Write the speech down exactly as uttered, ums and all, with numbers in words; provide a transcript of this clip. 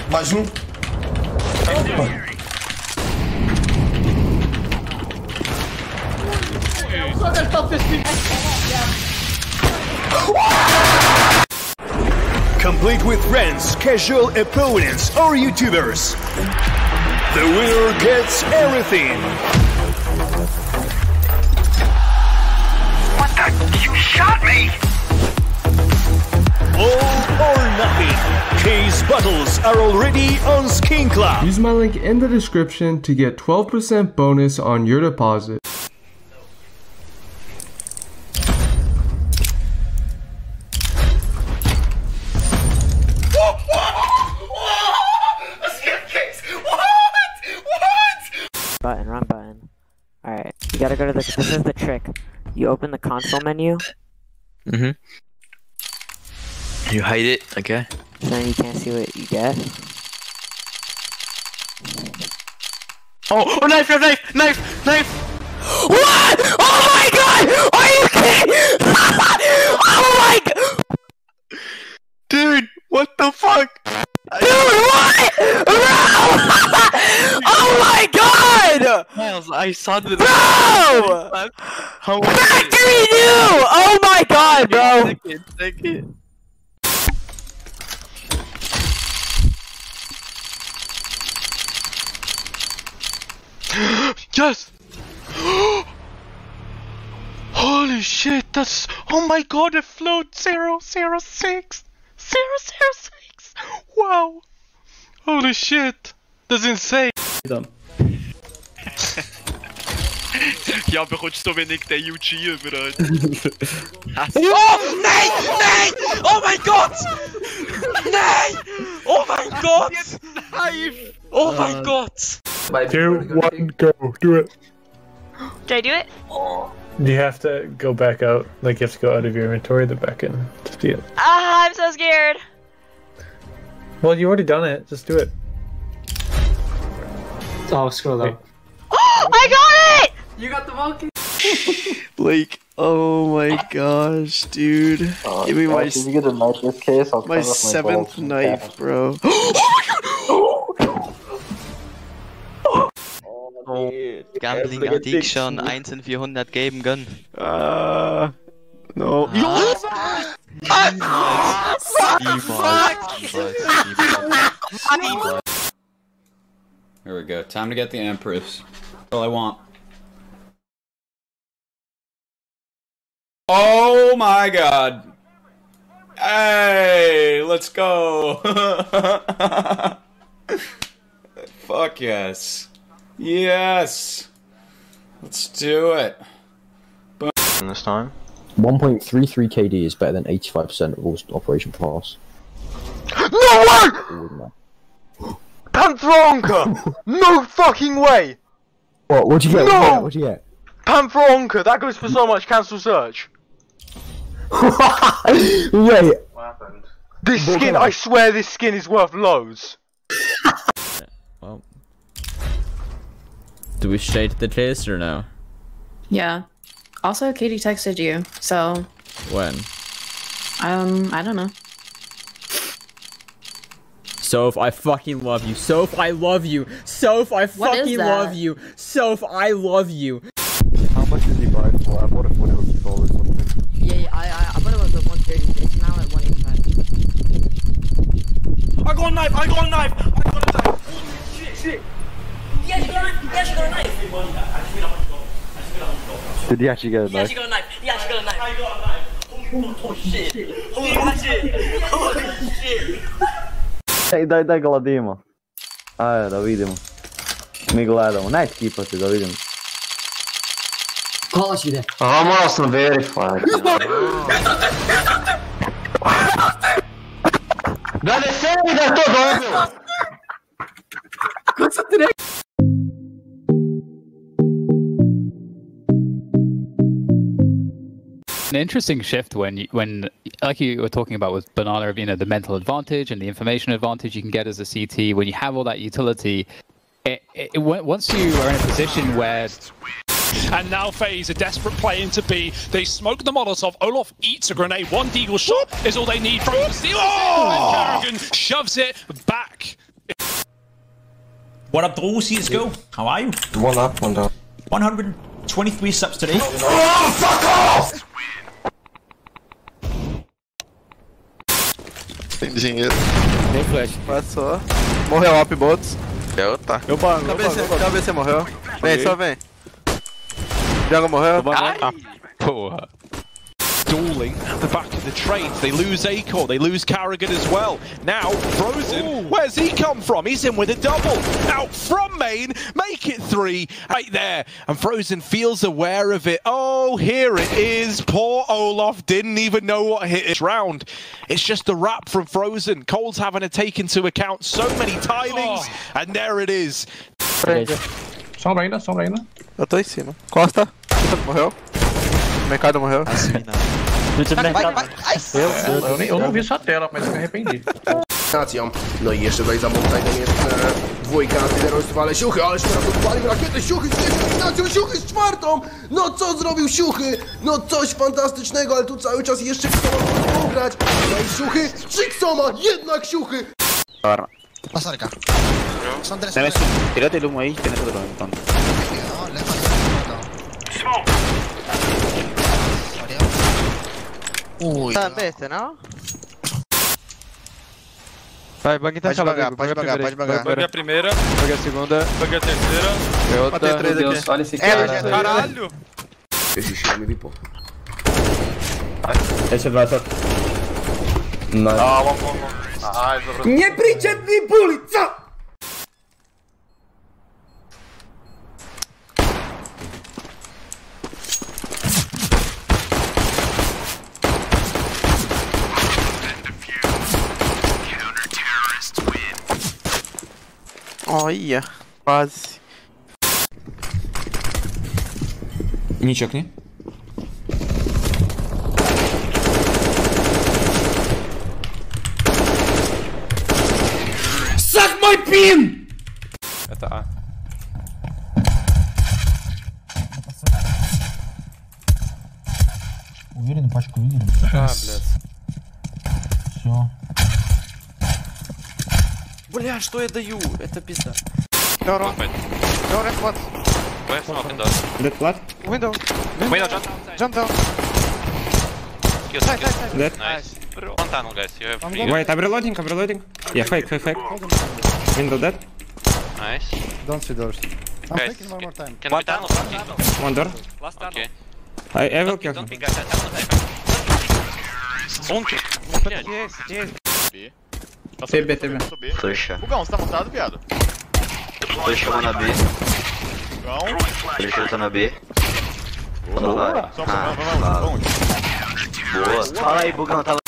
Mais um. Complete with friends, casual opponents, or YouTubers. The winner gets everything. What the? You shot me! All or nothing. Case battles are already on Skin Club. Use my link in the description to get twelve percent bonus on your deposit. Button, wrong button. Alright, you gotta go to the, this is the trick. You open the console menu. Mm-hmm. You hide it, okay? So then you can't see what you get. Oh, oh knife, knife, knife, knife, knife! What? Oh my god! Are you kidding? Oh my god! Dude, what the fuck? Dude, what? Bro! Oh my god! Miles, I saw the- Bro! How Factory new! Oh my god, bro! Take it, take it. Yes! Holy shit, that's... Oh my god, it flowed zero zero six! zero zero six! Wow! Holy shit! That's insane! Ja, bekommst du wenig den YouTuber, Alter. Oh, nein! Nein! Oh mein Gott! Nein! Oh mein Gott! Oh mein Gott! Two, one, go. Do it. Did I do it? You have to go back out. Like, you have to go out of your inventory, then back in to see it. Ah, I'm so scared. Well, you already done it. Just do it. Oh, scroll up. I got it! You got the monkey! Blake, oh my gosh, dude. Oh, Give me gosh, my, if you get a knife this case, I'll my cut off my seventh balls and knife, back. bro. Oh my god! Oh, Gambling Addiction, eins in vierhundert geben, gönn. Uh, no. Ah. Ah. Here we go. Time to get the Empress. That's all I want. Oh my god. Hey, let's go. Fuck yes. Yes. Let's do it. Boom. This time. one point three three K D is better than eighty-five percent of all Operation Pass. No way! Pantheronka! No fucking way! What? What'd you get? No! What'd you get? Pantheronka! That goes for so much. Cancel search. Wait. What happened? This skin, I swear this skin is worth loads. Well. Do we shade the chase or no? Yeah. Also, Katie texted you, so... When? Um, I don't know. Soph, I fucking love you. Soph, I love you. Soph, I fucking love you. Soph, I love you. How much did you buy it for? I bought it for one dollars or something. Yeah, yeah, I, I, I thought it was at one thirty, it's now at one eighty-five. I got a knife! I got a knife! I got a knife! Holy shit, shit! He actually got a knife! He actually got a knife! Did you actually get a He knife? actually got a knife! He actually got a knife! I got a knife! Oh shit! Holy shit! Holy shit! Daj, daj, daj ga ladimo. Ajde, da vidimo. Mi gledamo. Neće kipati, da vidimo. Kolač ide. A, morao sam verify. Da ne se mi da je to dobro! Kako sam ti rekao? An interesting shift when, you, when, like you were talking about with Banana, you know, the mental advantage and the information advantage you can get as a C T. When you have all that utility, it, it, it, once you are in a position where... And now FaZe, a desperate play into B. They smoke the Molotov. Olof eats a grenade. One deagle shot is all they need from the steal. Oh! And Karrigan shoves it back What up, Drosy? Let's go. How are you? One up, one down. one hundred twenty-three subs today. Oh, fuck off! Tem dinheiro. Tem flash. Passou. Morreu op bots. É outra. Eu banco, eu banco. K B C morreu. Vem, só vem. Django morreu. Ah, porra. Stalling at the back of the trains. They lose Acorn, they lose Carrigan as well. Now, Frozen, ooh, where's he come from? He's in with a double. Out from main, make it three, right there. And Frozen feels aware of it. Oh, here it is. Poor Olof didn't even know what hit his round. It's just the wrap from Frozen. Cole's having to take into account so many timings, oh, and there it is. Sombra ainda, sombra ainda. Eu tô em cima. Costa. Morreu. Mercado morreu. Vai, vai, vai. Eu, eu, eu, nem, eu não vi sua tela, mas eu me arrependi. No i jeszcze tutaj za Mountainem jest e, dwójka, liderostwo, ale Siuchy, ale teraz odpalił rakietę, Siuchy z trzecią dominacją, Siuchy z czwartą! No co zrobił Siuchy? No coś fantastycznego, ale tu cały czas jeszcze Xioma może pograć. No i Siuchy, trzy Xioma, jednak Siuchy! Ahora. Pasarca. Son tres. Tírate el humo ahí, tenés otro montón. Uy. Tá besta, não? Vai, bug tá pode pagar, pode pagar, pode pagar. Bug a primeira. Bug a segunda. Bug a terceira. É outra. Pode ter três Deus, aqui. olha esse cara. É, caralho! Esse Xioma me pô. Esse vai só. Não. Ah, vamos, vamos. Ah, isso é Nie przyczepni bulica! Olha, quase. Ничек, не? Suck my pin! Это А. Уверен, пачку уверен. А, блядь. Все. Бля, что я даю? Это пизда. Door Door and what? Where's smoking door? Dead flat? Window. Window, jump. Jump down. Kill, Side, kill. side, side. Dead. Nice. One tunnel, guys. You have three. Wait, I'm reloading, I'm reloading. Yeah, fake, fake, fake. Window dead. Nice. Don't see doors. I'm Guys, taking one more time. Can we tunnel? One door. Last tunnel. Okay. I, I will kill Don't him. be guys. Tunnel Bunk. Yes, yes. T B, T B. Puxa. Bugão, você tá montado, viado? Tô chamando a B. Bugão. Deixa eu tô na B. Boa. Ah, boa. Fala aí, Bugão, tá